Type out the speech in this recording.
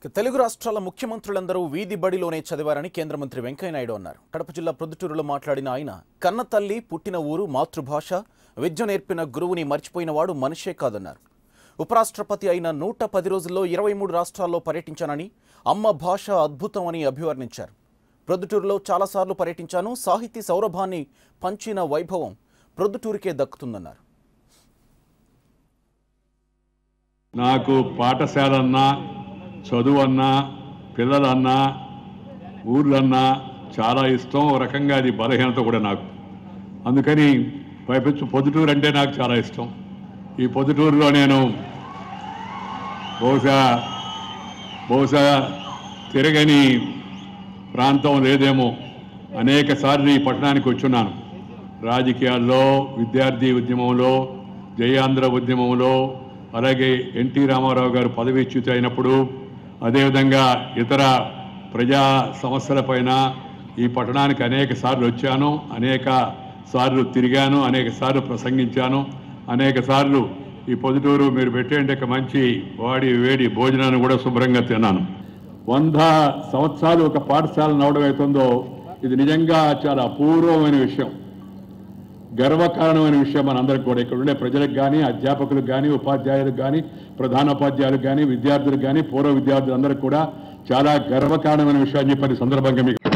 తెలుగు రాష్ట్రాల ముఖ్యమంత్రులందరూ వీధి బడిలోనే చదివారని కేంద్ర మంత్రి వెంకయ్య నాయుడు అన్నారు. కడప జిల్లా ప్రొద్దుటూరులో మాట్లాడిన ఆయన కన్న తల్లి పుట్టిన ఊరు మాతృభాష విద్య నేర్పిన గురువుని మర్చిపోయినవాడు మనిషే కాదన్నారు. ఉపరాష్ట్రపతి అయిన 110 రోజుల్లో 23 రాష్ట్రాల్లో పర్యటించానని అమ్మ భాష అద్భుతం అని అభివర్ణించారు. ప్రొద్దుటూరులో చాలాసార్లు పర్యటించాను. సాహితీ సౌరభాన్ని పంచిన వైభవం ప్రొద్దుటూరుకే దక్కుతుందన్నారు. నాకు పాఠశాలన్నా చదువన్నా పిల్లలన్నా ఊర్లన్నా చాలా ఇష్టం. ఒక రకంగా అది బలహీనత కూడా నాకు. అందుకని పైపెచ్చు పొద్దుటూరు అంటే నాకు చాలా ఇష్టం. ఈ పొద్దుటూరులో నేను బహుశా తిరగని ప్రాంతం లేదేమో. అనేక సార్లు ఈ పట్టణానికి వచ్చున్నాను. రాజకీయాల్లో, విద్యార్థి ఉద్యమంలో, జయాంధ్ర ఉద్యమంలో, అలాగే ఎన్టీ రామారావు గారు పదవీచ్యుతి అయినప్పుడు, అదేవిధంగా ఇతర ప్రజా సమస్యలపైన ఈ పట్టణానికి అనేక సార్లు వచ్చాను, అనేక సార్లు తిరిగాను, అనేక సార్లు ప్రసంగించాను, అనేక సార్లు ఈ పొద్దుటూరు మీరు పెట్టేంటే మంచి వాడి వేడి భోజనాన్ని కూడా శుభ్రంగా తిన్నాను. 100 సంవత్సరాలు ఒక పాఠశాల నడవడం అవుతుందో ఇది నిజంగా చాలా అపూర్వమైన విషయం, గర్వకారణమైన విషయం మనందరికీ కూడా. ఇక్కడ ఉండే ప్రజలకు కానీ, అధ్యాపకులకు కానీ, ఉపాధ్యాయులకు కానీ, ప్రధానోపాధ్యాయులకు కానీ, విద్యార్థులకు కానీ, పూర్వ విద్యార్థులందరికీ కూడా చాలా గర్వకారణమైన విషయం అని చెప్పని సందర్భంగా మీకు